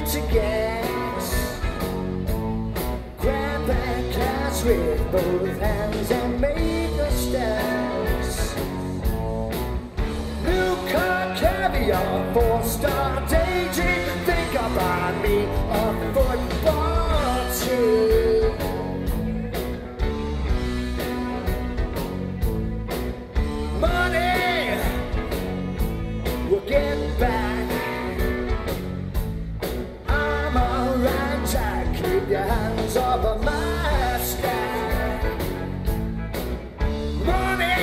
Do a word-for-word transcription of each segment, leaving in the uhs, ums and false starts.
empty gas. Grab that cash with both hands and make a stance. New car, caviar, four-star daydream. Think I'll buy me a football team. Money will get back. I'm alright, Jack. Keep your hands off of my stack. Money,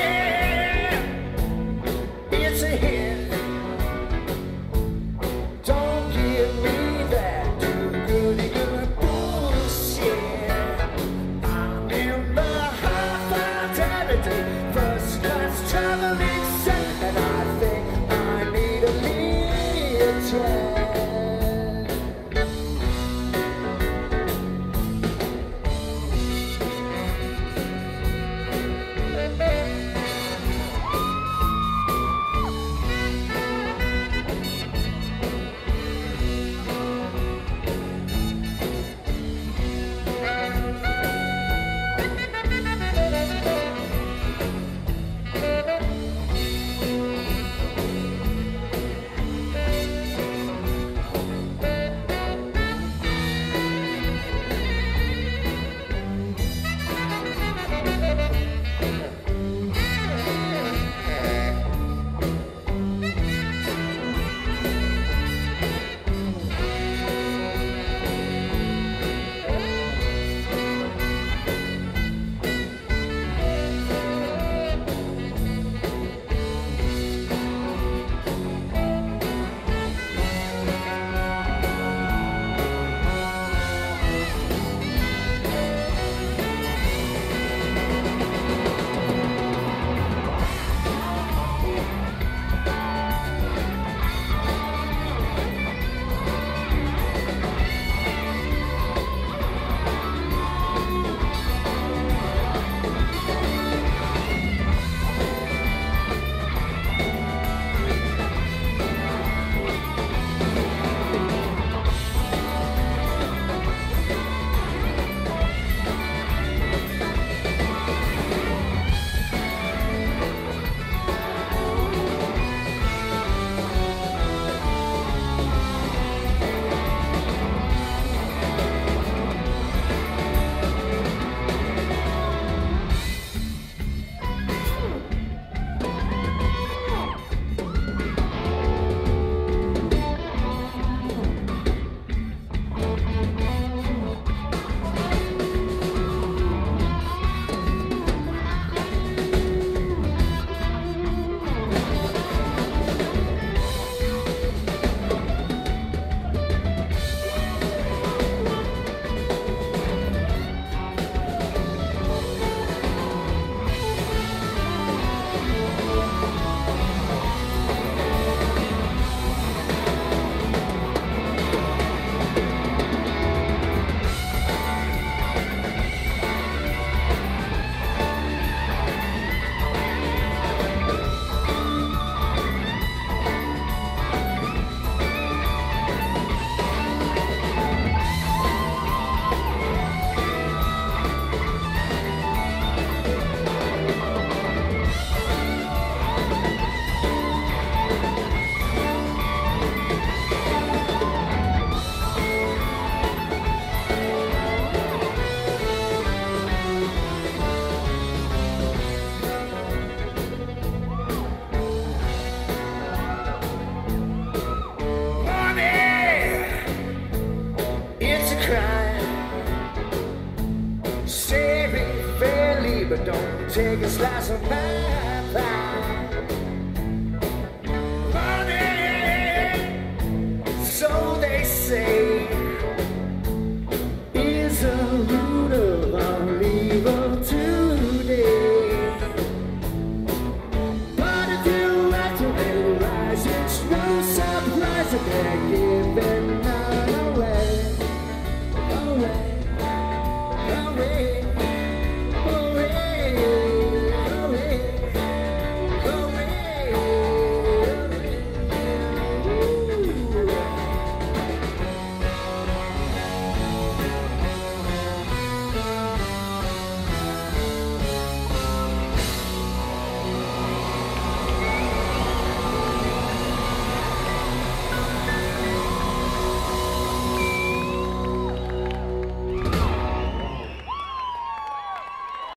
it's a hit. Don't give me that do-goody-good bullshit. I'm in the high fidelity, first class traveling set, and I think I need a Learjet. But don't take a slice of my pie.